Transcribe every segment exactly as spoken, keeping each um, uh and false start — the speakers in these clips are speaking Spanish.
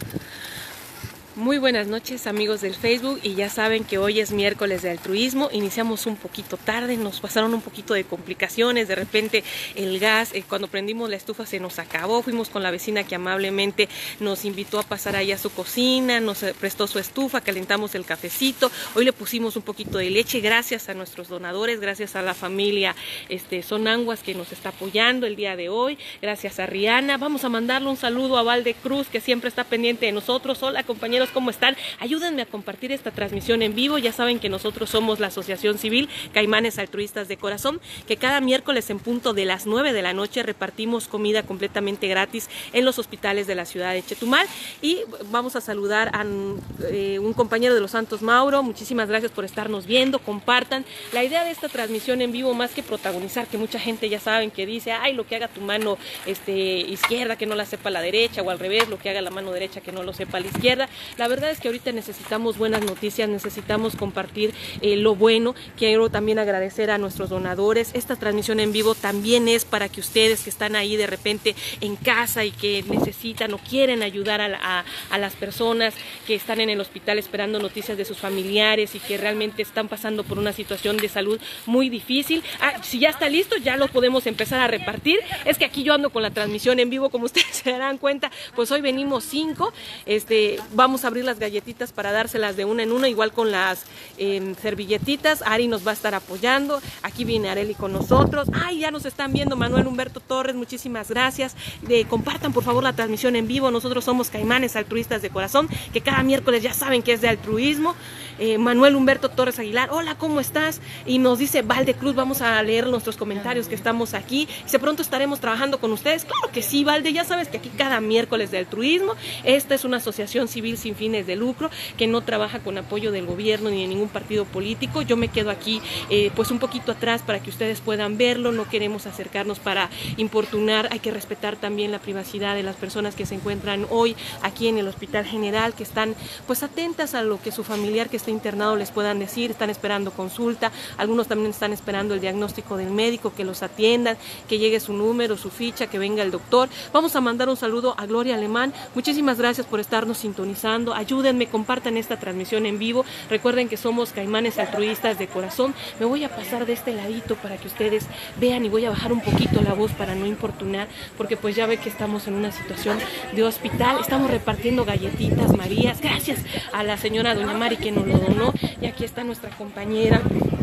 Muy buenas noches, amigos del Facebook, y ya saben que hoy es miércoles de altruismo. Iniciamos un poquito tarde, nos pasaron un poquito de complicaciones, de repente el gas, eh, cuando prendimos la estufa se nos acabó, fuimos con la vecina que amablemente nos invitó a pasar ahí a su cocina, nos prestó su estufa, calentamos el cafecito, hoy le pusimos un poquito de leche, gracias a nuestros donadores, gracias a la familia este, Sonanguas que nos está apoyando el día de hoy, gracias a Rihanna. Vamos a mandarle un saludo a Valde Cruz, que siempre está pendiente de nosotros. Hola, compañeros, ¿cómo están? Ayúdenme a compartir esta transmisión en vivo. Ya saben que nosotros somos la Asociación Civil Caimanes Altruistas de Corazón, que cada miércoles en punto de las nueve de la noche repartimos comida completamente gratis en los hospitales de la ciudad de Chetumal. Y vamos a saludar a eh, un compañero de los Santos, Mauro. Muchísimas gracias por estarnos viendo, compartan. La idea de esta transmisión en vivo, más que protagonizar, que mucha gente ya saben que dice, ay, lo que haga tu mano este, izquierda, que no la sepa la derecha, o al revés, lo que haga la mano derecha, que no lo sepa la izquierda. La verdad es que ahorita necesitamos buenas noticias, necesitamos compartir eh, lo bueno. Quiero también agradecer a nuestros donadores. Esta transmisión en vivo también es para que ustedes que están ahí de repente en casa y que necesitan o quieren ayudar a, la, a, a las personas que están en el hospital esperando noticias de sus familiares y que realmente están pasando por una situación de salud muy difícil. Ah, si ya está listo, ya lo podemos empezar a repartir. Es que aquí yo ando con la transmisión en vivo, como ustedes se darán cuenta, pues hoy venimos cinco. Este, vamos a abrir las galletitas para dárselas de una en una, igual con las eh, servilletitas. Ari nos va a estar apoyando, aquí viene Areli con nosotros. Ay, ya nos están viendo Manuel Humberto Torres, muchísimas gracias. De, compartan por favor la transmisión en vivo. Nosotros somos Caimanes Altruistas de Corazón, que cada miércoles ya saben que es de altruismo. eh, Manuel Humberto Torres Aguilar, hola, ¿cómo estás? Y nos dice Valde Cruz, vamos a leer nuestros comentarios que estamos aquí. Dice, pronto estaremos trabajando con ustedes. Claro que sí, Valde, ya sabes que aquí cada miércoles de altruismo. Esta es una asociación civil sin fines de lucro, que no trabaja con apoyo del gobierno ni de ningún partido político. Yo me quedo aquí eh, pues un poquito atrás para que ustedes puedan verlo. No queremos acercarnos para importunar, hay que respetar también la privacidad de las personas que se encuentran hoy aquí en el Hospital General, que están pues atentas a lo que su familiar que está internado les puedan decir. Están esperando consulta, algunos también están esperando el diagnóstico del médico, que los atiendan, que llegue su número, su ficha, que venga el doctor. Vamos a mandar un saludo a Gloria Alemán, muchísimas gracias por estarnos sintonizando. Ayúdenme, compartan esta transmisión en vivo. Recuerden que somos Caimanes Altruistas de Corazón. Me voy a pasar de este ladito para que ustedes vean y voy a bajar un poquito la voz para no importunar, porque pues ya ve que estamos en una situación de hospital. Estamos repartiendo galletitas Marías, gracias a la señora doña Mari que nos lo donó, y aquí está nuestra compañera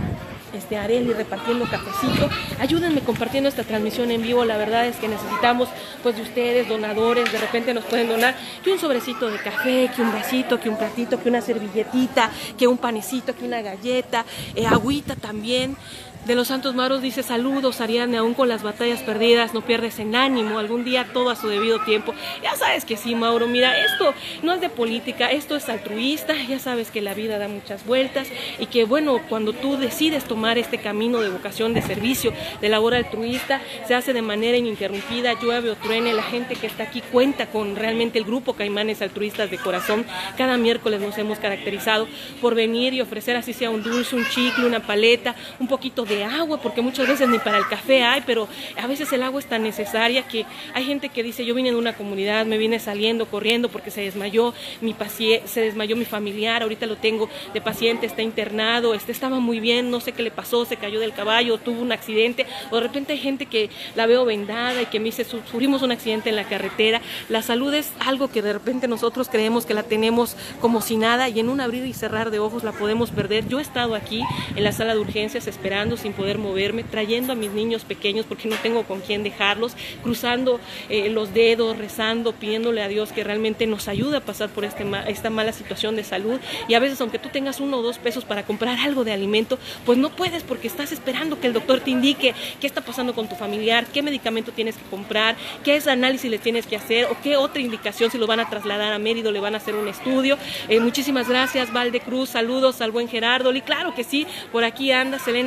Este, Areli repartiendo cafecito. Ayúdenme compartiendo esta transmisión en vivo. La verdad es que necesitamos pues de ustedes, donadores. De repente nos pueden donar que un sobrecito de café, que un vasito, que un platito, que una servilletita, que un panecito, que una galleta, eh, agüita también. De los Santos Maros dice, saludos Ariane, aún con las batallas perdidas no pierdes en ánimo, algún día todo a su debido tiempo. Ya sabes que sí, Mauro, mira, esto no es de política, esto es altruista. Ya sabes que la vida da muchas vueltas y que bueno, cuando tú decides tomar este camino de vocación de servicio, de labor altruista, se hace de manera ininterrumpida, llueve o truene. La gente que está aquí cuenta con realmente el grupo Caimanes Altruistas de Corazón. Cada miércoles nos hemos caracterizado por venir y ofrecer, así sea un dulce, un chicle, una paleta, un poquito de agua, porque muchas veces ni para el café hay, pero a veces el agua es tan necesaria que hay gente que dice, yo vine de una comunidad, me vine saliendo, corriendo porque se desmayó mi paciente, se desmayó mi familiar, ahorita lo tengo de paciente, está internado, este estaba muy bien, no sé qué le pasó, se cayó del caballo, tuvo un accidente, o de repente hay gente que la veo vendada y que me dice, sufrimos un accidente en la carretera. La salud es algo que de repente nosotros creemos que la tenemos como si nada, y en un abrir y cerrar de ojos la podemos perder. Yo he estado aquí en la sala de urgencias esperando sin poder moverme, trayendo a mis niños pequeños porque no tengo con quién dejarlos, cruzando eh, los dedos, rezando, pidiéndole a Dios que realmente nos ayude a pasar por este ma esta mala situación de salud. Y a veces, aunque tú tengas uno o dos pesos para comprar algo de alimento, pues no puedes porque estás esperando que el doctor te indique qué está pasando con tu familiar, qué medicamento tienes que comprar, qué es análisis le tienes que hacer, o qué otra indicación, si lo van a trasladar a Mérida, le van a hacer un estudio. Eh, muchísimas gracias, Valde Cruz, saludos al buen Gerardo, y claro que sí, por aquí anda Selena Lima.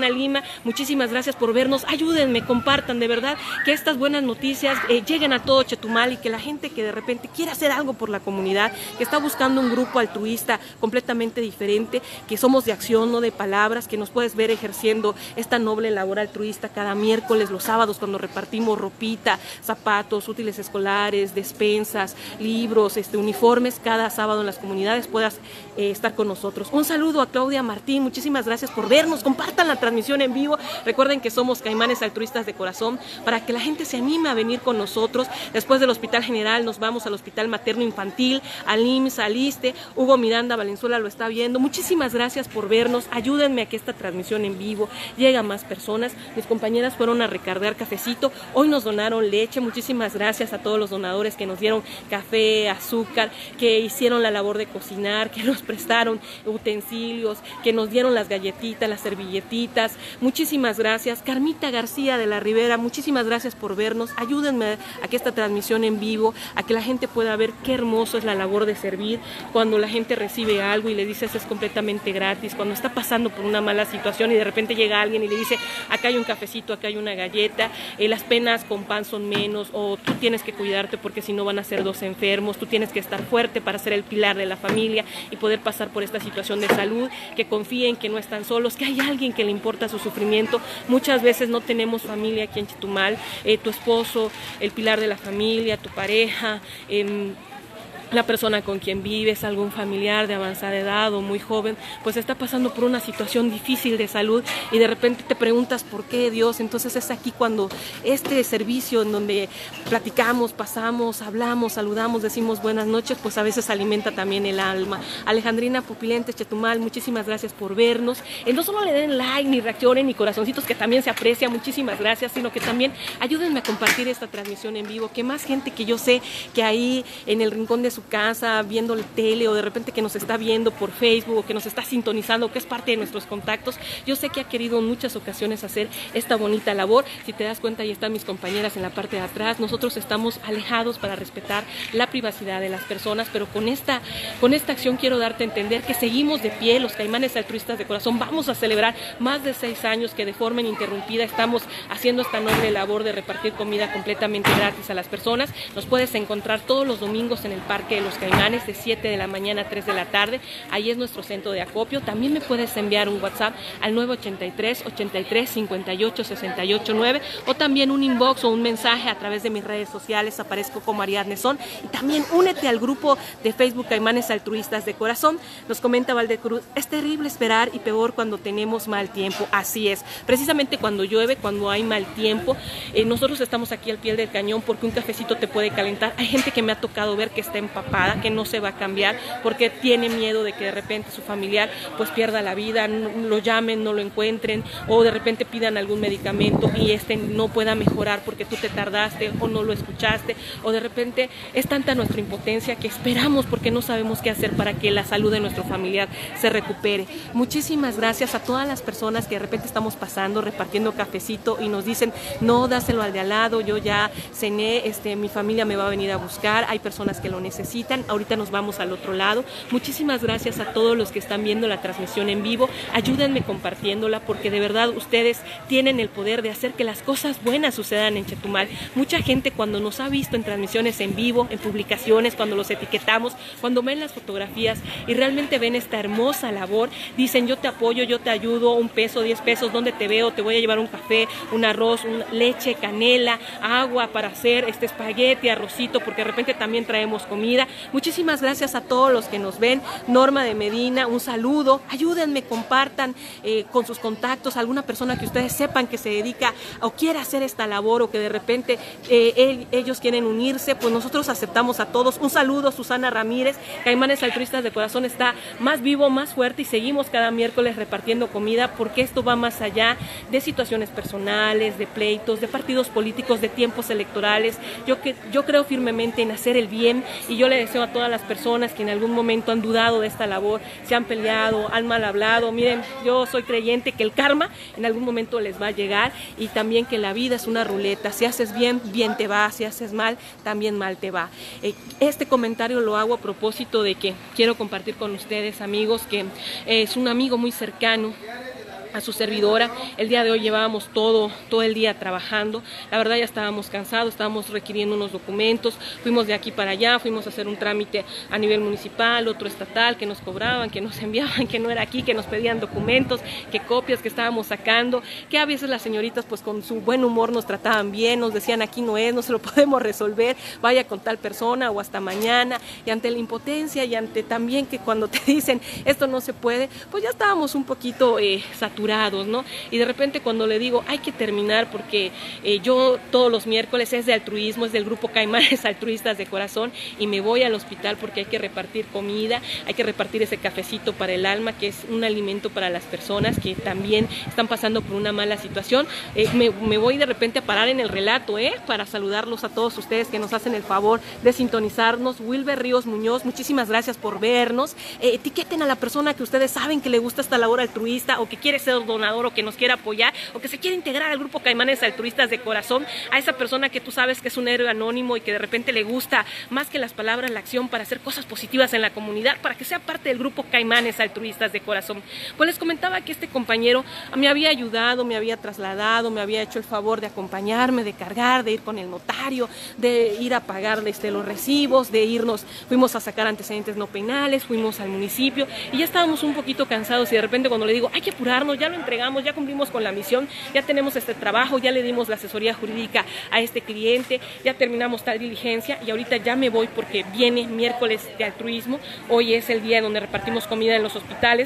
Argentina, muchísimas gracias por vernos, ayúdenme, compartan, de verdad, que estas buenas noticias eh, lleguen a todo Chetumal y que la gente que de repente quiere hacer algo por la comunidad, que está buscando un grupo altruista completamente diferente, que somos de acción, no de palabras, que nos puedes ver ejerciendo esta noble labor altruista cada miércoles, los sábados, cuando repartimos ropita, zapatos, útiles escolares, despensas, libros, este, uniformes, cada sábado en las comunidades puedas eh, estar con nosotros. Un saludo a Claudia Martín, muchísimas gracias por vernos, compartan la transmisión en vivo, recuerden que somos Caimanes Altruistas de Corazón, para que la gente se anime a venir con nosotros. Después del Hospital General nos vamos al Hospital Materno Infantil, al I M S S, al ISSSTE, Hugo Miranda Valenzuela lo está viendo, muchísimas gracias por vernos, ayúdenme a que esta transmisión en vivo llegue a más personas. Mis compañeras fueron a recargar cafecito, hoy nos donaron leche, muchísimas gracias a todos los donadores que nos dieron café, azúcar, que hicieron la labor de cocinar, que nos prestaron utensilios, que nos dieron las galletitas, las servilletitas, muchísimas gracias. Carmita García de la Ribera, muchísimas gracias por vernos, ayúdenme a que esta transmisión en vivo, a que la gente pueda ver qué hermoso es la labor de servir, cuando la gente recibe algo y le dices es completamente gratis, cuando está pasando por una mala situación y de repente llega alguien y le dice acá hay un cafecito, acá hay una galleta, eh, las penas con pan son menos, o tú tienes que cuidarte porque si no van a ser dos enfermos, tú tienes que estar fuerte para ser el pilar de la familia y poder pasar por esta situación de salud, que confíen que no están solos, que hay alguien que le importa su sufrimiento. Muchas veces no tenemos familia aquí en Chetumal, eh, tu esposo, el pilar de la familia, tu pareja, eh, la persona con quien vives, algún familiar de avanzada edad o muy joven, pues está pasando por una situación difícil de salud y de repente te preguntas por qué, Dios. Entonces es aquí cuando este servicio en donde platicamos, pasamos, hablamos, saludamos, decimos buenas noches, pues a veces alimenta también el alma. Alejandrina Pupilente, Chetumal, muchísimas gracias por vernos. Eh, no solo le den like, ni reaccionen, ni corazoncitos, que también se aprecia, muchísimas gracias, sino que también ayúdenme a compartir esta transmisión en vivo, que más gente que yo sé que ahí en el rincón de su casa, viendo el tele, o de repente que nos está viendo por Facebook, o que nos está sintonizando, que es parte de nuestros contactos, yo sé que ha querido en muchas ocasiones hacer esta bonita labor. Si te das cuenta, ahí están mis compañeras en la parte de atrás. Nosotros estamos alejados para respetar la privacidad de las personas, pero con esta, con esta acción quiero darte a entender que seguimos de pie, los Caimanes Altruistas de Corazón. Vamos a celebrar más de seis años que de forma ininterrumpida estamos haciendo esta noble labor de repartir comida completamente gratis a las personas. Nos puedes encontrar todos los domingos en el Parque de los Caimanes de siete de la mañana a tres de la tarde. Ahí es nuestro centro de acopio. También me puedes enviar un WhatsApp al nueve ochenta y tres, ochenta y tres, cincuenta y ocho, sesenta y ocho nueve, o también un inbox o un mensaje a través de mis redes sociales. Aparezco como Ariadne Son. Y también únete al grupo de Facebook Caimanes Altruistas de Corazón. Nos comenta Valdecruz, es terrible esperar y peor cuando tenemos mal tiempo. Así es, precisamente cuando llueve, cuando hay mal tiempo, eh, nosotros estamos aquí al pie del cañón porque un cafecito te puede calentar. Hay gente que me ha tocado ver que está empapada, que no se va a cambiar porque tiene miedo de que de repente su familiar pues pierda la vida, no, lo llamen, no lo encuentren, o de repente pidan algún medicamento y este no pueda mejorar porque tú te tardaste o no lo escuchaste, o de repente es tanta nuestra impotencia que esperamos porque no sabemos qué hacer para que la salud de nuestro familiar se recupere. Muchísimas gracias a todas las personas que de repente estamos pasando, repartiendo cafecito y nos dicen, no, dáselo al de al lado, yo ya cené, este, mi familia me va a venir a buscar, hay personas que lo necesitan. Ahorita nos vamos al otro lado. Muchísimas gracias a todos los que están viendo la transmisión en vivo. Ayúdenme compartiéndola porque de verdad ustedes tienen el poder de hacer que las cosas buenas sucedan en Chetumal. Mucha gente cuando nos ha visto en transmisiones en vivo, en publicaciones, cuando los etiquetamos, cuando ven las fotografías y realmente ven esta hermosa labor, dicen yo te apoyo, yo te ayudo, un peso, diez pesos, ¿dónde te veo? Te voy a llevar un café, un arroz, un leche, canela, agua para hacer este espagueti, arrocito, porque de repente también traemos comida. Muchísimas gracias a todos los que nos ven. Norma de Medina, un saludo. Ayúdenme, compartan eh, con sus contactos alguna persona que ustedes sepan que se dedica o quiere hacer esta labor, o que de repente eh, él, ellos quieren unirse, pues nosotros aceptamos a todos. Un saludo, Susana Ramírez. Caimanes Altruistas de Corazón está más vivo, más fuerte, y seguimos cada miércoles repartiendo comida porque esto va más allá de situaciones personales, de pleitos, de partidos políticos, de tiempos electorales. Yo, que, yo creo firmemente en hacer el bien, y yo le deseo a todas las personas que en algún momento han dudado de esta labor, se han peleado, han mal hablado, miren, yo soy creyente que el karma en algún momento les va a llegar, y también que la vida es una ruleta. Si haces bien, bien te va; si haces mal, también mal te va. Eh, este comentario lo hago a propósito de que quiero compartir con ustedes, amigos, que eh, es un amigo muy cercano a su servidora. El día de hoy llevábamos todo, todo el día trabajando. La verdad ya estábamos cansados, estábamos requiriendo unos documentos. Fuimos de aquí para allá, fuimos a hacer un trámite a nivel municipal, otro estatal, que nos cobraban, que nos enviaban, que no era aquí, que nos pedían documentos, que copias que estábamos sacando, que a veces las señoritas pues con su buen humor nos trataban bien, nos decían aquí no es, no se lo podemos resolver, vaya con tal persona o hasta mañana. Y ante la impotencia y ante también que cuando te dicen esto no se puede, pues ya estábamos un poquito eh, saturados, ¿no? Y de repente cuando le digo hay que terminar porque eh, yo todos los miércoles es de altruismo, es del grupo Caimanes Altruistas de Corazón, y me voy al hospital porque hay que repartir comida, hay que repartir ese cafecito para el alma, que es un alimento para las personas que también están pasando por una mala situación. Eh, me, me voy de repente a parar en el relato, ¿eh? Para saludarlos a todos ustedes que nos hacen el favor de sintonizarnos. Wilber Ríos Muñoz, muchísimas gracias por vernos. Eh, etiqueten a la persona que ustedes saben que le gusta esta labor altruista o que quiere ser donador o que nos quiera apoyar o que se quiere integrar al grupo Caimanes Altruistas de Corazón, a esa persona que tú sabes que es un héroe anónimo y que de repente le gusta más que las palabras la acción para hacer cosas positivas en la comunidad, para que sea parte del grupo Caimanes Altruistas de Corazón. Pues les comentaba que este compañero me había ayudado, me había trasladado, me había hecho el favor de acompañarme, de cargar, de ir con el notario, de ir a pagar este, los recibos, de irnos, fuimos a sacar antecedentes no penales, fuimos al municipio y ya estábamos un poquito cansados y de repente cuando le digo hay que apurarnos, ya lo entregamos, ya cumplimos con la misión, ya tenemos este trabajo, ya le dimos la asesoría jurídica a este cliente, ya terminamos tal diligencia y ahorita ya me voy porque viene miércoles de altruismo. Hoy es el día donde repartimos comida en los hospitales.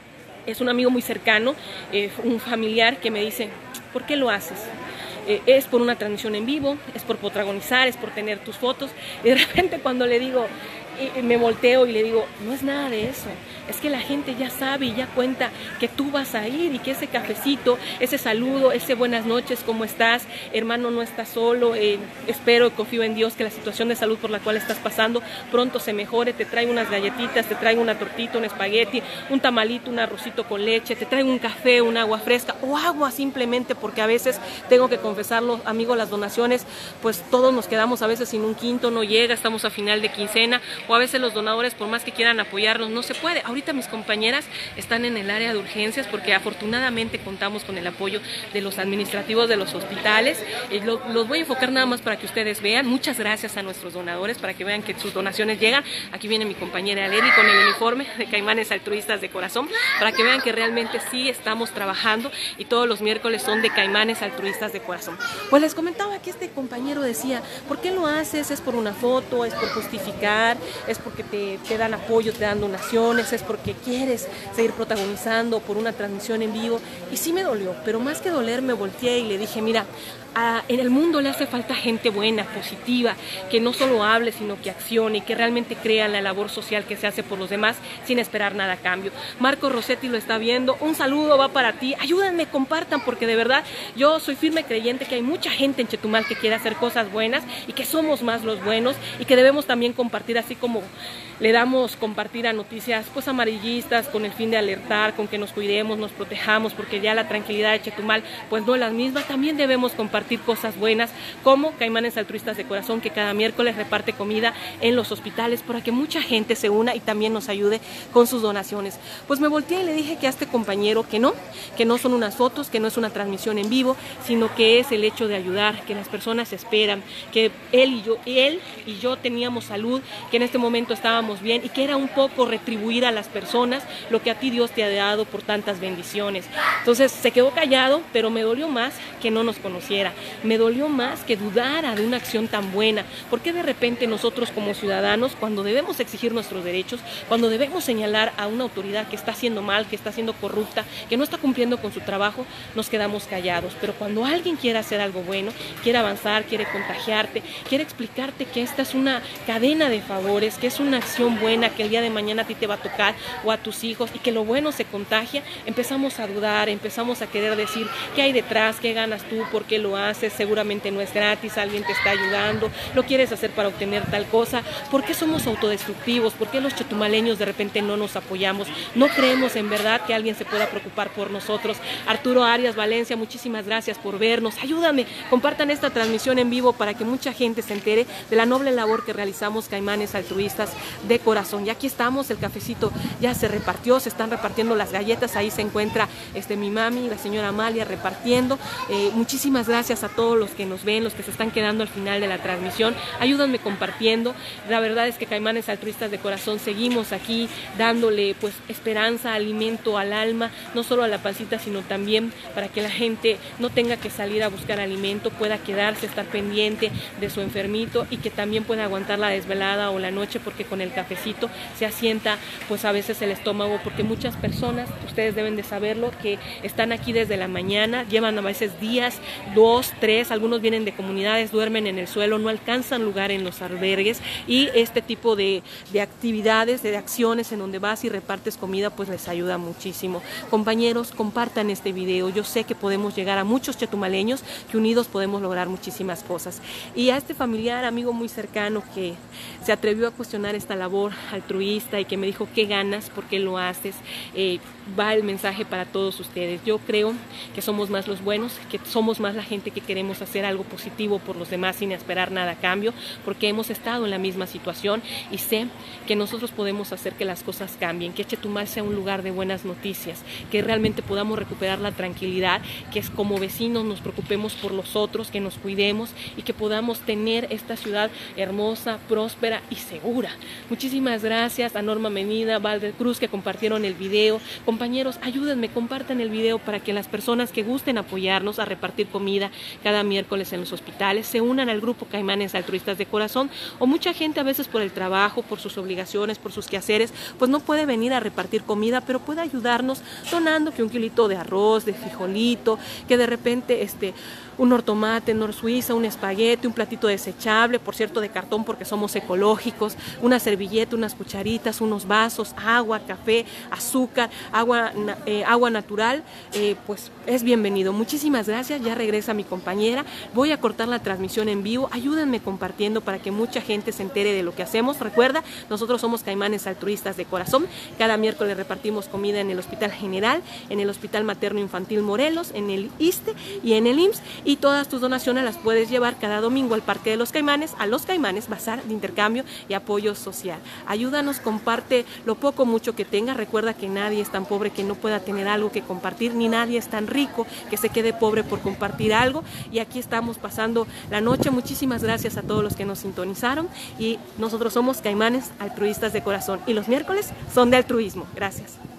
Es un amigo muy cercano, eh, un familiar que me dice, ¿por qué lo haces? Eh, es por una transmisión en vivo, es por protagonizar, es por tener tus fotos. Y de repente cuando le digo, y me volteo y le digo, no es nada de eso, es que la gente ya sabe y ya cuenta que tú vas a ir y que ese cafecito, ese saludo, ese buenas noches, ¿cómo estás? Hermano, no estás solo, eh, espero, confío en Dios que la situación de salud por la cual estás pasando pronto se mejore, te traigo unas galletitas, te traigo una tortita, un espagueti, un tamalito, un arrocito con leche, te traigo un café, un agua fresca o agua simplemente, porque a veces tengo que confesarlo, amigos, las donaciones, pues todos nos quedamos a veces sin un quinto, no llega, estamos a final de quincena, o a veces los donadores por más que quieran apoyarnos no se puede. Ahorita mis compañeras están en el área de urgencias porque afortunadamente contamos con el apoyo de los administrativos de los hospitales. Eh, lo, los voy a enfocar nada más para que ustedes vean. Muchas gracias a nuestros donadores para que vean que sus donaciones llegan. Aquí viene mi compañera Leni con el uniforme de Caimanes Altruistas de Corazón para que vean que realmente sí estamos trabajando y todos los miércoles son de Caimanes Altruistas de Corazón. Pues les comentaba que este compañero decía, ¿por qué lo haces? ¿Es por una foto? ¿Es por justificar? ¿Es porque te, te dan apoyo, te dan donaciones? ¿Es porque quieres seguir protagonizando por una transmisión en vivo? Y sí me dolió, pero más que doler me volteé y le dije, mira, a, en el mundo le hace falta gente buena, positiva, que no solo hable, sino que accione y que realmente crea en la labor social que se hace por los demás sin esperar nada a cambio. Marco Rossetti lo está viendo, un saludo va para ti, ayúdenme, compartan, porque de verdad yo soy firme creyente que hay mucha gente en Chetumal que quiere hacer cosas buenas y que somos más los buenos y que debemos también compartir, así como le damos compartir a noticias pues amarillistas con el fin de alertar, con que nos cuidemos, nos protejamos, porque ya la tranquilidad de Chetumal pues no es la misma. También debemos compartir cosas buenas como Caimanes Altruistas de Corazón, que cada miércoles reparte comida en los hospitales para que mucha gente se una y también nos ayude con sus donaciones. Pues me volteé y le dije que a este compañero que no, que no son unas fotos, que no es una transmisión en vivo, sino que es el hecho de ayudar, que las personas esperan, que él y yo, él y yo teníamos salud, que en este momento estábamos bien y que era un poco retribuir a las personas lo que a ti Dios te ha dado por tantas bendiciones. Entonces se quedó callado, pero me dolió más que no nos conociera, me dolió más que dudara de una acción tan buena, porque de repente nosotros como ciudadanos, cuando debemos exigir nuestros derechos, cuando debemos señalar a una autoridad que está haciendo mal, que está siendo corrupta, que no está cumpliendo con su trabajo, nos quedamos callados. Pero cuando alguien quiere hacer algo bueno, quiere avanzar, quiere contagiarte, quiere explicarte que esta es una cadena de favores, que es una acción buena, que el día de mañana a ti te va a tocar o a tus hijos y que lo bueno se contagia, empezamos a dudar, empezamos a querer decir qué hay detrás, qué ganas tú, por qué lo haces, seguramente no es gratis, alguien te está ayudando, lo quieres hacer para obtener tal cosa. ¿Por qué somos autodestructivos? ¿Por qué los chetumaleños de repente no nos apoyamos? ¿No creemos en verdad que alguien se pueda preocupar por nosotros? Arturo Arias Valencia, muchísimas gracias por vernos. Ayúdame, compartan esta transmisión en vivo para que mucha gente se entere de la noble labor que realizamos Caimanes Altruistas Altruistas de Corazón. Y aquí estamos, el cafecito ya se repartió, se están repartiendo las galletas, ahí se encuentra este, mi mami, la señora Amalia, repartiendo. Eh, muchísimas gracias a todos los que nos ven, los que se están quedando al final de la transmisión. Ayúdenme compartiendo. La verdad es que Caimanes Altruistas de Corazón seguimos aquí dándole pues esperanza, alimento al alma, no solo a la pancita, sino también para que la gente no tenga que salir a buscar alimento, pueda quedarse, estar pendiente de su enfermito y que también pueda aguantar la desvelada o la noche, porque con el cafecito se asienta pues a veces el estómago, porque muchas personas, ustedes deben de saberlo, que están aquí desde la mañana, llevan a veces días, dos, tres, algunos vienen de comunidades, duermen en el suelo, no alcanzan lugar en los albergues, y este tipo de, de actividades, de acciones en donde vas y repartes comida, pues les ayuda muchísimo. Compañeros, compartan este video, yo sé que podemos llegar a muchos chetumaleños, que unidos podemos lograr muchísimas cosas. Y a este familiar, amigo muy cercano que se atrevió a cuestionar esta labor altruista y que me dijo qué ganas, por qué lo haces, eh, va el mensaje para todos ustedes. Yo creo que somos más los buenos, que somos más la gente que queremos hacer algo positivo por los demás sin esperar nada a cambio, porque hemos estado en la misma situación y sé que nosotros podemos hacer que las cosas cambien, que Chetumal sea un lugar de buenas noticias, que realmente podamos recuperar la tranquilidad, que es como vecinos nos preocupemos por los otros, que nos cuidemos y que podamos tener esta ciudad hermosa, próspera y segura. Muchísimas gracias a Norma Medina, Valder Cruz, que compartieron el video. Compañeros, ayúdenme, compartan el video para que las personas que gusten apoyarnos a repartir comida cada miércoles en los hospitales se unan al grupo Caimanes Altruistas de Corazón, o mucha gente a veces por el trabajo, por sus obligaciones, por sus quehaceres, pues no puede venir a repartir comida, pero puede ayudarnos donando que un kilito de arroz, de frijolito, que de repente este un hortomate, nor suiza, un espagueti, un platito desechable, por cierto de cartón porque somos ecológicos, una servilleta, unas cucharitas, unos vasos, agua, café, azúcar, agua, eh, agua natural, eh, pues es bienvenido. Muchísimas gracias, ya regresa mi compañera, voy a cortar la transmisión en vivo, ayúdenme compartiendo para que mucha gente se entere de lo que hacemos. Recuerda, nosotros somos Caimanes Altruistas de Corazón, cada miércoles repartimos comida en el Hospital General, en el Hospital Materno Infantil Morelos, en el ISSSTE y en el I M S S, y todas tus donaciones las puedes llevar cada domingo al Parque de los Caimanes, a Los Caimanes, bazar de intercambio y apoyo social. Ayúdanos, comparte lo poco o mucho que tengas. Recuerda que nadie es tan pobre que no pueda tener algo que compartir, ni nadie es tan rico que se quede pobre por compartir algo. Y aquí estamos pasando la noche. Muchísimas gracias a todos los que nos sintonizaron, y nosotros somos Caimanes Altruistas de Corazón, y los miércoles son de altruismo. Gracias.